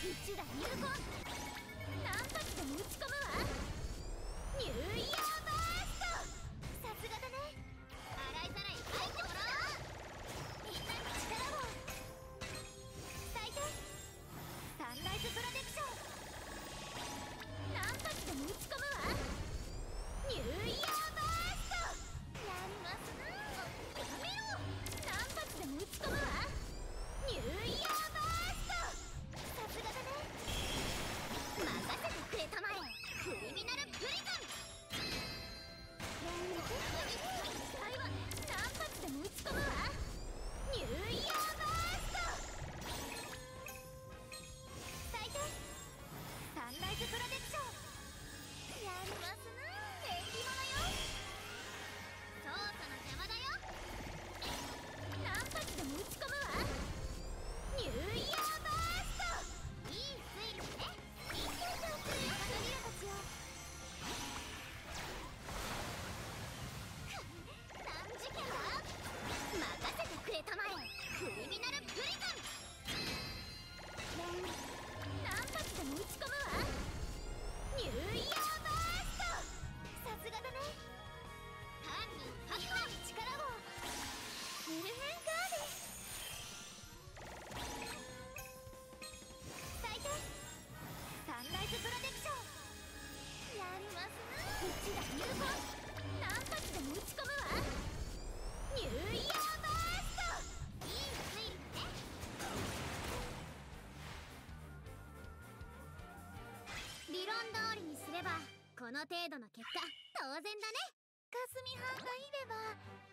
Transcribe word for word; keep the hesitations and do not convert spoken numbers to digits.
一打入魂。何発でも打ち込むわ。ニューイヤーバースト。さすがだね。洗いざらい入ってもらおう。みんなに力を伝えて。サンライズプロテクション。何発でも打ち込むわ。ニューイヤーバースト。やりますな。やめろ。何発でも打ち込むわ。ニューイヤーバースト。さすがだね。任せてくれたまえ。クリミナルプリズン。痛いわね。何発でも打ち込むわ。ニューイヤーバースト。伝えて。サンライズプロテクション。やりますな。縁起物よ。操作の邪魔だよ。何発でも打ち込むわ。ニューイヤーバースト。いい推理ね。一斉上するよ。マナリアたちよ。何事件だ。任せてくれたまえ。クリミナルプリズン。何発でも打ち込むわ。ニューイヤーバースト。さすがだね。犯人確保。力をメルヘンガーデン。伝えて。サンライズプロテクション。やりますな。一打入魂。何発でも打ち込むわ。ニューイヤーバースト。いい推理ね。理論通りにすればこの程度の結果当然だね。霞班がいれば